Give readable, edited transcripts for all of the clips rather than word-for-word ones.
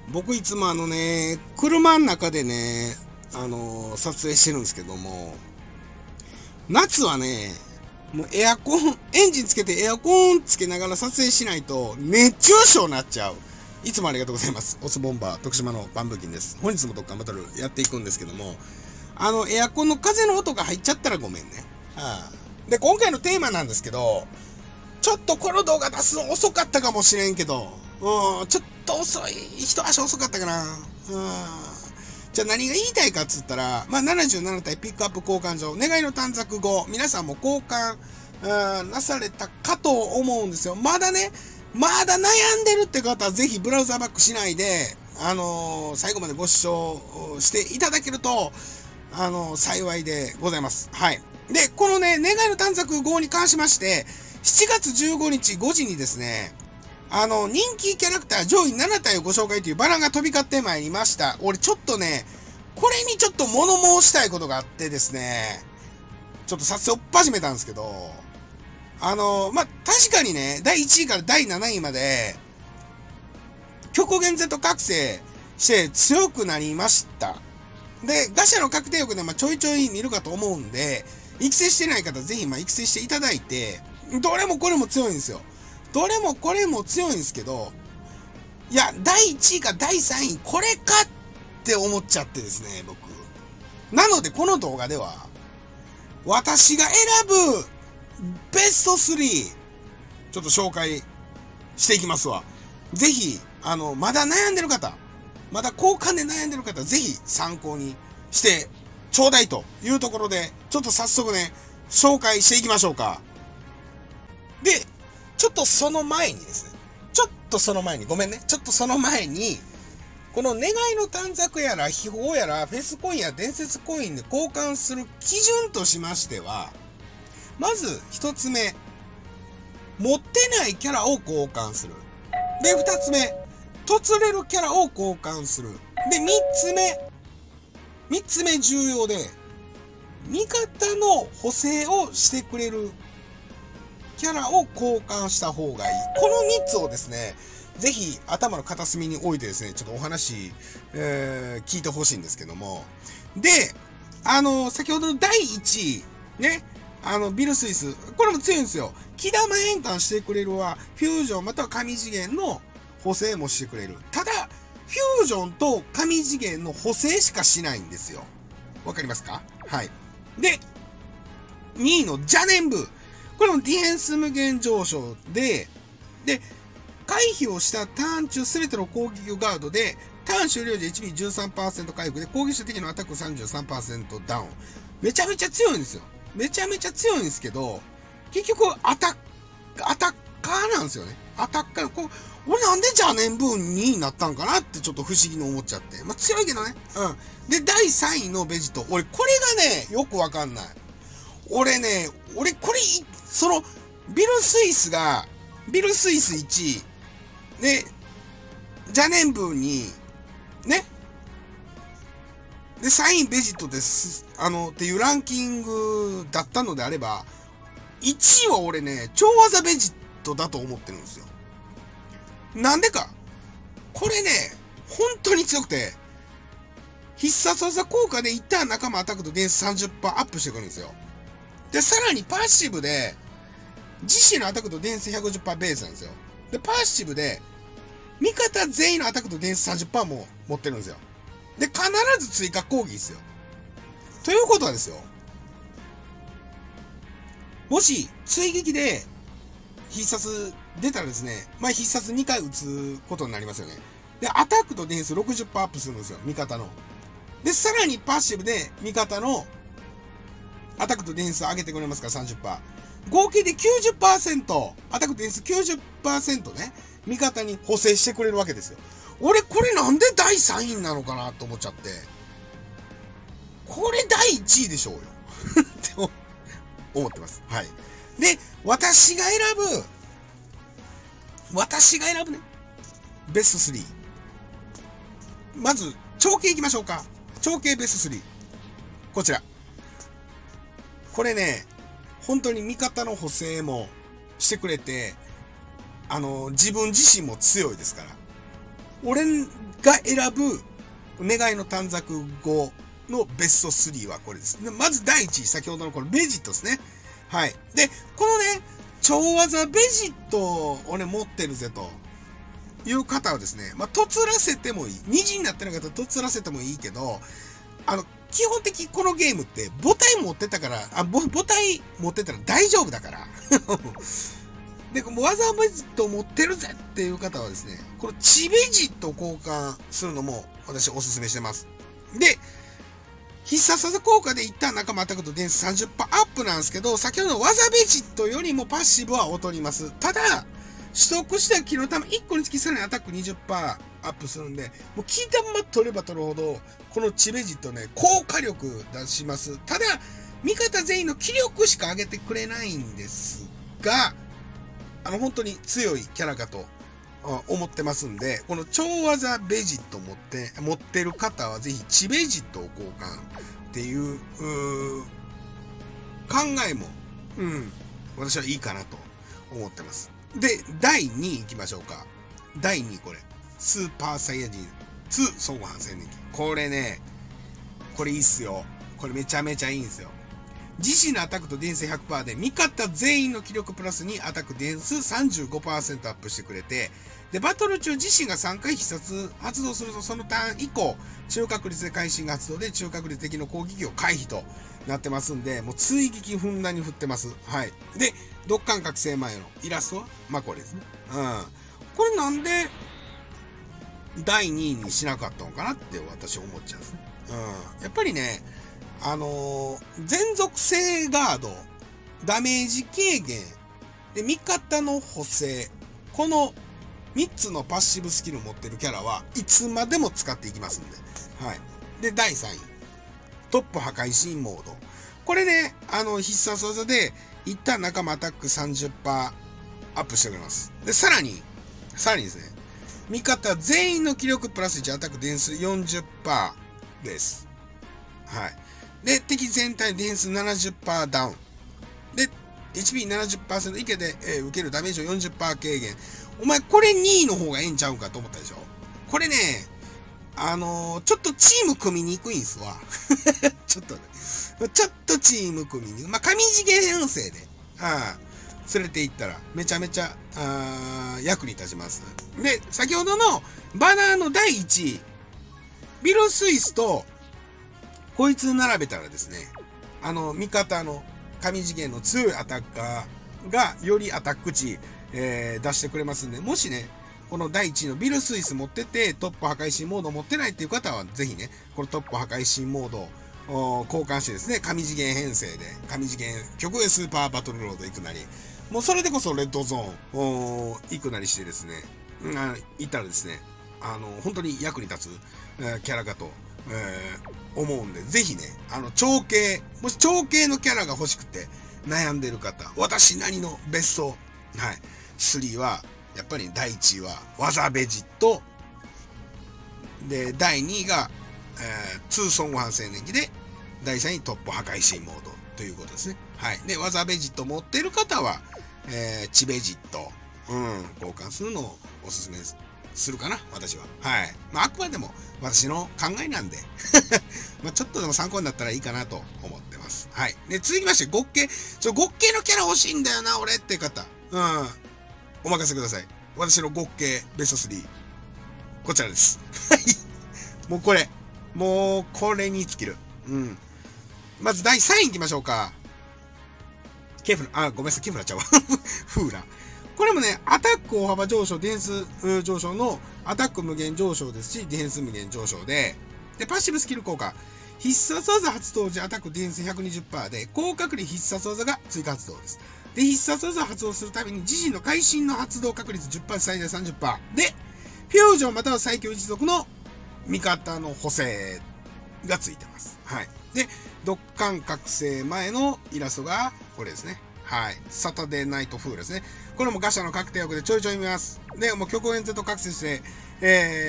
僕いつも車の中でね、撮影してるんですけども、夏はね、もうエアコン、エンジンつけてエアコンつけながら撮影しないと熱中症になっちゃう。いつもありがとうございます。オスボンバー、徳島のバンブーキンです。本日もドッカンバトルやっていくんですけども、エアコンの風の音が入っちゃったらごめんね。で、今回のテーマなんですけど、ちょっとこの動画出すの遅かったかもしれんけど、ちょっと遅い、一足遅かったかな。じゃあ何が言いたいかっつったら、77体ピックアップ交換所、願いの短冊後、皆さんも交換なされたかと思うんですよ。まだ悩んでるって方はぜひブラウザーバックしないで、最後までご視聴していただけると、幸いでございます。はい。で、このね、願いの短冊号に関しまして、7月15日5時にですね、人気キャラクター上位7体をご紹介というバナが飛び交ってまいりました。俺ちょっとね、これにちょっと物申したいことがあってですね、ちょっと撮影を始めたんですけど、確かにね、第1位から第7位まで、極限 Z 覚醒して強くなりました。で、ガシャの確定欲でちょいちょい見るかと思うんで、育成してない方ぜひ育成していただいて、どれもこれも強いんですよ。どれもこれも強いんですけど、いや、第1位か第3位、これかって思っちゃってですね、僕。なので、この動画では、私が選ぶベスト3、ちょっと紹介していきますわ。ぜひ、まだ悩んでる方、まだ交換で悩んでる方、ぜひ参考にしてちょうだいというところで、ちょっと早速ね、紹介していきましょうか。で、ちょっとその前に、ごめんね。ちょっとその前に、この願いの短冊やら、秘宝やら、フェスコインや伝説コインで交換する基準としましては、まず一つ目、持ってないキャラを交換する。で、二つ目、突れるキャラを交換する。で、三つ目重要で、味方の補正をしてくれるキャラを交換した方がいい。この3つをですね、ぜひ頭の片隅に置いてですね、ちょっとお話、聞いてほしいんですけども。で、先ほどの第1位、ね、ビルスイス、これも強いんですよ。気玉変換してくれるは、フュージョンまたは神次元の補正もしてくれる。ただ、フュージョンと神次元の補正しかしないんですよ。わかりますか？はい。で、2位の邪念部。これもディフェンス無限上昇で、回避をしたターン中すべての攻撃をガードで、ターン終了時 HP13% 回復で攻撃した敵のアタック 33% ダウン。めちゃめちゃ強いんですよ。めちゃめちゃ強いんですけど、結局アタッカーなんですよね。アタッカー。俺なんで邪念分2位になったんかなってちょっと不思議に思っちゃって。強いけどね。で、第3位のベジト。俺これがね、よくわかんない。俺これ、ビルスイス1位、で、邪念部に、ね、で、3位ベジットです、っていうランキングだったのであれば、1位は俺ね、超技ベジットだと思ってるんですよ。なんでか。これね、本当に強くて、必殺技効果で一旦仲間アタックとデンス 30% アップしてくるんですよ。で、さらにパッシブで、自身のアタックとデンス 150% ベースなんですよ。で、パッシブで、味方全員のアタックとデンス 30% も持ってるんですよ。で、必ず追加攻撃ですよ。ということはですよ。もし、追撃で、必殺出たらですね、必殺2回打つことになりますよね。で、アタックとデンス 60% アップするんですよ。味方の。で、さらにパッシブで、味方のアタックとデンス上げてくれますから 30%。合計で 90%、アタックとデンス 90% ね、味方に補正してくれるわけですよ。俺これなんで第3位なのかなと思っちゃって。これ第1位でしょうよ。って思ってます。はい。で、私が選ぶね、ベスト3。まず、長径いきましょうか。長径ベスト3。こちら。これね、本当に味方の補正もしてくれて、自分自身も強いですから。俺、 が選ぶ願いの短冊後のベスト3はこれです。まず第1位、先ほどのこのベジットですね。はい。で、このね、超技ベジットをね、持ってるぜという方はですね、とつらせてもいい。2時になってなかったらとつらせてもいいけど、基本的にこのゲームって母体持ってたから、母体持ってたら大丈夫だから。で、もう技ベジットを持ってるぜっていう方はですね、このチベジットを交換するのも私お勧めしてます。で、必殺技効果で一旦仲間アタックと点数 30% アップなんですけど、先ほどの技ベジットよりもパッシブは劣ります。ただ、取得した木の玉1個につきさらにアタック 20% アップするんで、もう木玉取れば取るほど、このチベジットね、高火力出します。ただ、味方全員の気力しか上げてくれないんですが、本当に強いキャラかと思ってますんで、この超技ベジット持ってる方はぜひチベジットを交換っていう考えも、私はいいかなと思ってます。で、第2位行きましょうか。第2位これ。スーパーサイヤ人2総合反戦年期。これね、これいいっすよ。これめちゃめちゃいいんですよ。自身のアタックと電数 100% で味方全員の気力プラスにアタック電数 35% アップしてくれて、で、バトル中自身が3回必殺発動するとそのターン以降、中確率で会心が発動で中確率的の攻撃を回避となってますんで、もう追撃ふんだんに振ってます。はい。で、独感覚醒前のイラストはこれですね。これなんで第2位にしなかったのかなって私は思っちゃうんですね。やっぱりね、全属性ガード、ダメージ軽減、で、味方の補正、この3つのパッシブスキルを持ってるキャラはいつまでも使っていきますんで。はい。で、第3位。トップ破壊神モード。これね、必殺技で、一旦仲間アタック 30% アップしてくれます。で、さらにですね、味方全員の気力プラス1アタック電数 40% です。はい。で、敵全体電数 70% ダウン。で、HP70% 以下で、受けるダメージを 40% 軽減。お前、これ2位の方がええんちゃうんかと思ったでしょ。これね、ちょっとチーム組みにくいんすわ。ちょっとチーム組みにくい。上地元編成で、連れて行ったら、めちゃめちゃ、役に立ちます。で、先ほどのバナーの第1位、ビルスイスと、こいつ並べたらですね、味方の神次元の強いアタッカーがよりアタック値、出してくれますんで、もしね、この第1位のビルスイス持っててトップ破壊神モード持ってないっていう方は、ぜひね、このトップ破壊神モードを交換してですね、神次元編成で、神次元、極上スーパーバトルロード行くなり、もうそれでこそレッドゾーン行くなりしてですね、行ったらですね、本当に役に立つ、キャラかと、思うんで、ぜひね、長系、もし長系のキャラが欲しくて悩んでる方、私なりのベスト、3は、やっぱり第1位は技ベジット、で、第2位が、2ソング反省年期で、第3位トップ破壊神モードということですね。はい。で、技ベジット持ってる方は、チベジット、交換するのをおすすめするかな、私は。はい。あくまでも私の考えなんで、ちょっとでも参考になったらいいかなと思ってます。はい。で、続きまして、極系のキャラ欲しいんだよな、俺って方。お任せください。私の極系ベスト3。こちらです。はい。もうこれに尽きる。まず第3位行きましょうか。ごめんなさい、ケフラちゃうわ。フーラ。これもね、アタック大幅上昇、ディフェンス上昇のアタック無限上昇ですし、ディフェンス無限上昇で、パッシブスキル効果。必殺技発動時アタックディフェンス 120% で、高確率必殺技が追加発動です。で、必殺技を発動するために自身の会心の発動確率 10% 最大 30%。で、フュージョンまたは最強一族の味方の補正がついてます。はい。で、独感覚醒前のイラストがこれですね。はい。サタデーナイトフールですね。これもガシャの確定役でちょいちょい見ます。で、もう極限 Z 覚醒して、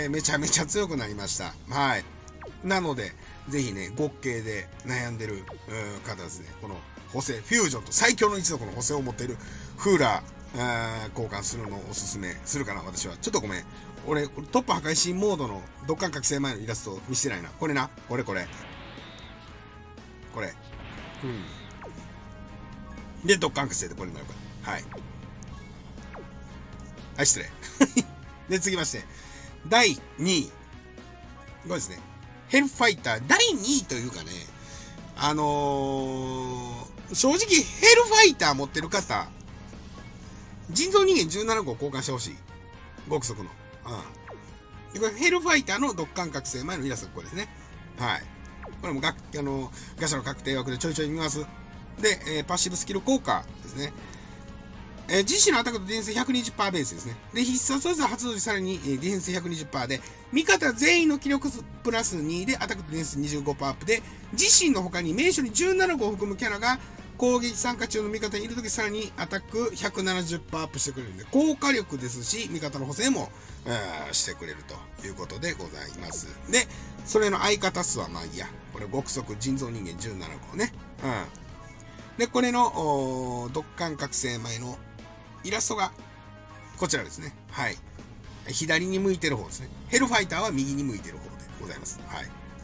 めちゃめちゃ強くなりました。はい。なので、ぜひね、極系で悩んでる方ですね。この補正、フュージョンと最強の一族の補正を持っているフーラー、交換するのをおすすめするかな、私は。ちょっとごめん。 俺、トップ破壊神モードのドッカン覚醒前のイラスト見せてないな。これな。これ。これ。うん。で、ドッカン覚醒でこれになるから。はい。はい、失礼。で、続きまして、第2位。これですね。ヘルファイター第2位というかね、正直ヘルファイター持ってる方、人造人間17号交換してほしい。極速の。でこれヘルファイターのドッカン覚醒前のイラストがこれですね。はい。これもガシャの確定枠でちょいちょい見ます。で、パッシブスキル効果ですね。自身のアタックとディフェンス 120% ベースですね。で、必殺技発動時さらにディフェンス 120% で、味方全員の気力プラス2でアタックとディフェンス 25% アップで、自身の他に名所に17号を含むキャラが攻撃参加中の味方にいるときさらにアタック 170% アップしてくれるんで、高火力ですし、味方の補正も、してくれるということでございます。で、それの相方数はまあいいや。これ極速人造人間17号ね。で、これのドッカン覚醒前のイラストがこちらですね。はい。左に向いてる方ですね。ヘルファイターは右に向いてる方でございます。はい。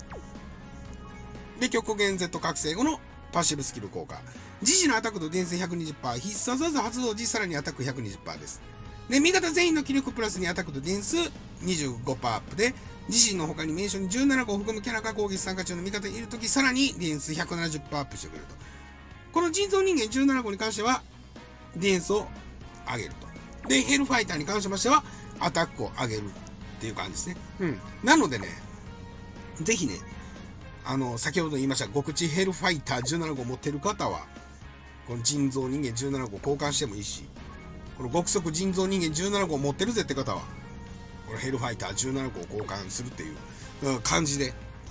で、極限 Z 覚醒後のパッシブスキル効果。自身のアタックと伝説 120%、必殺技発動時さらにアタック 120% です。で、味方全員の気力プラスにアタックと伝説 25% アップで、自身の他に名称に17個を含むキャラが攻撃参加中の味方にいるとき、さらに伝説 170% アップしてくれると。この人造人間17個に関しては、伝説を上げると。で、ヘルファイターに関しましては、アタックを上げるっていう感じですね。なのでね、ぜひね、先ほど言いました、極地ヘルファイター17号持ってる方は、この人造人間17号交換してもいいし、この極速人造人間17号持ってるぜって方は、このヘルファイター17号交換するっていう感じで、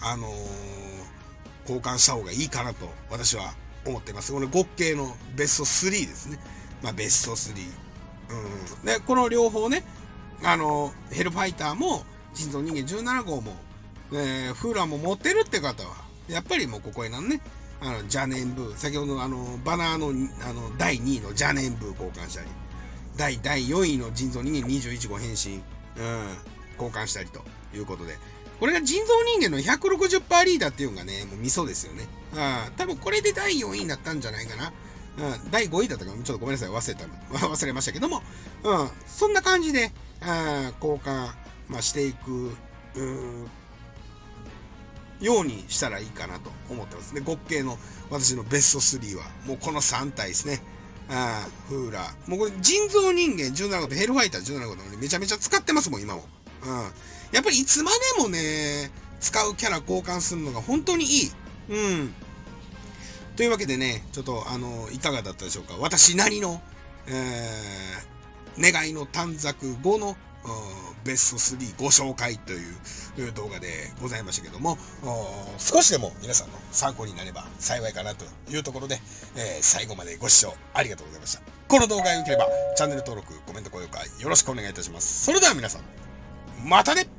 交換した方がいいかなと私は思っています。この極系のベスト3ですね。まあベスト3。で、この両方ね、ヘルファイターも人造人間17号も、フーラーも持ってるって方は、やっぱりもうここへなんね、邪念ブー、先ほどのバナーの、第2位の邪念ブー交換したり、第4位の人造人間21号変身、交換したりということで、これが人造人間の 160% リーダーっていうのがね、もうミソですよね。多分これで第4位になったんじゃないかな。第5位だったかちょっとごめんなさい、忘れましたけども、そんな感じで、交換、していく、ようにしたらいいかなと思ってますね。極系の私のベスト3は、もうこの3体ですね。フーラー。もうこれ人造人間17号とヘルファイター17号とめちゃめちゃ使ってますもん、今も。やっぱりいつまでもね、使うキャラ交換するのが本当にいい。というわけでね、ちょっといかがだったでしょうか。私なりの、願いの短冊後のベスト3ご紹介という動画でございましたけども、少しでも皆さんの参考になれば幸いかなというところで、最後までご視聴ありがとうございました。この動画が良ければチャンネル登録、コメント、高評価よろしくお願いいたします。それでは皆さん、またね。